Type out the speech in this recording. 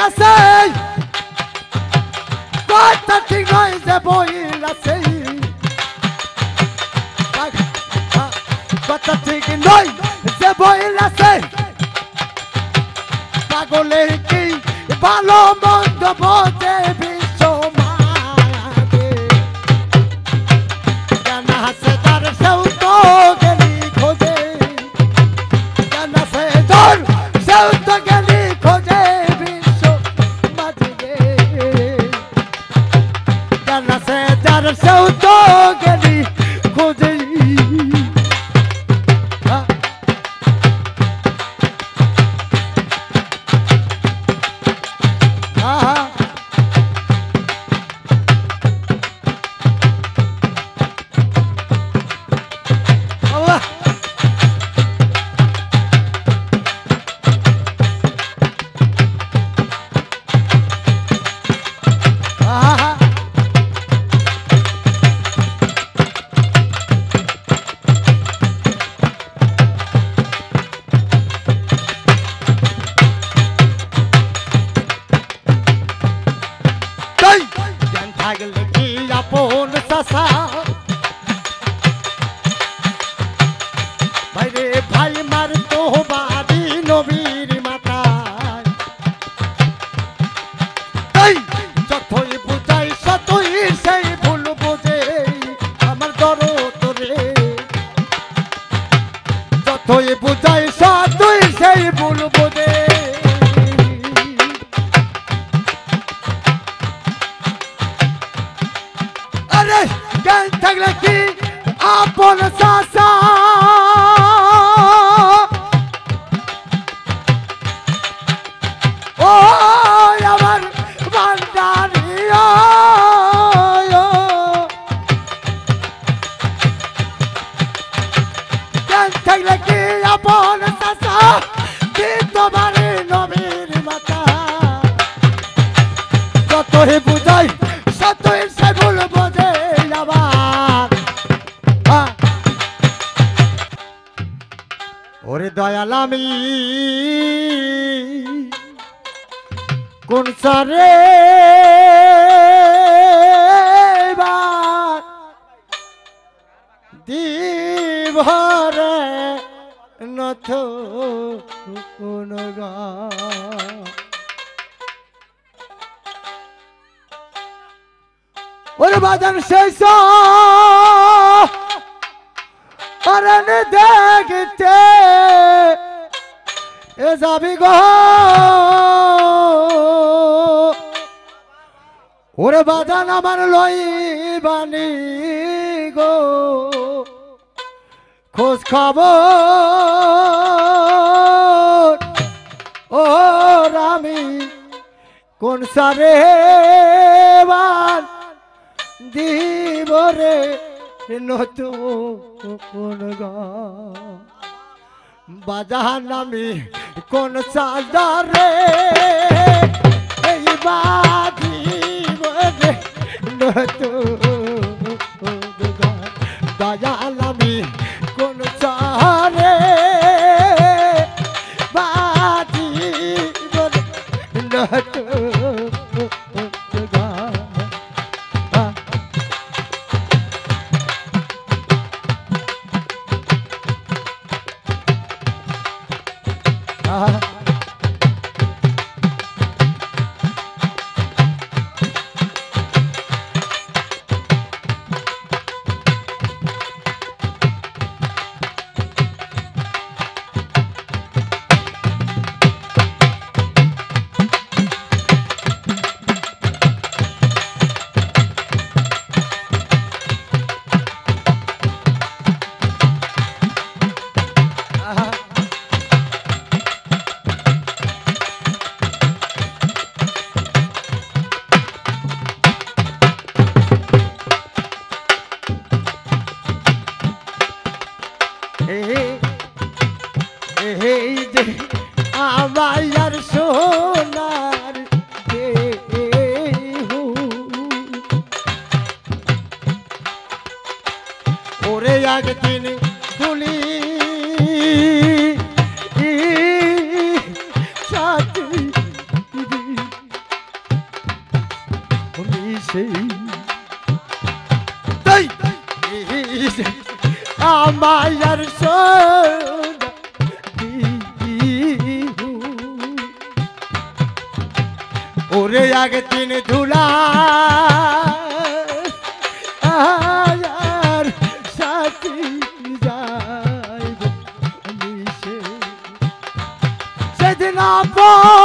আছে কথা ঠিক নয় যে বইল আছে কথা ঠিক নয় যে বইল আছে পাগলে কি ভালো মন্দ বোঝে বিশ্ব মায়াবে জানা আছে তার সেও তো গেলি খোঁজে জানা আছে তোর সেও তো গেলি খোঁজে বিশ্ব মাঝে জানা আছে তার সেও তো গেলি খোঁজে থাকলে কি আপন চাষা ভাইরে ভাই মার তো বাড়ি নবীর মাথায় যতই বুঝাই সতই সেই ভুল বোঝে আমার দরদ রে যতই বুঝাই সতই সেই ভুল বোঝে জ্ঞান থাকলে কি আপন চাষা ও আমার ভান্ডারি জ্ঞান থাকলে কি আপন চাষা কি তোমার নবীর মাথা যতই বুঝাই সতই সে ভুল বোঝে ওরে দয়াল আমি কোন সারে দিভরে নথ কোন গা ওরে বাজান শেষ অরণ দেখতে এ যাবি গো ওরে বাজান আমার লইবানি গো খোঁজ খবর ও রামি কোন সারে বান দিবরে নতুন বাজার নামি কোন চাঁদারে এই বাজিবরে নতুন বাজার নামি কোন চারে বাজিবরে নতুন আমার সোনার ওরে একদিন তুলি সাথী মিশে তাই আমার সোনা ওরে আগে তিন ধুলা আর সাথী যাইব মিশে সেদিন আপন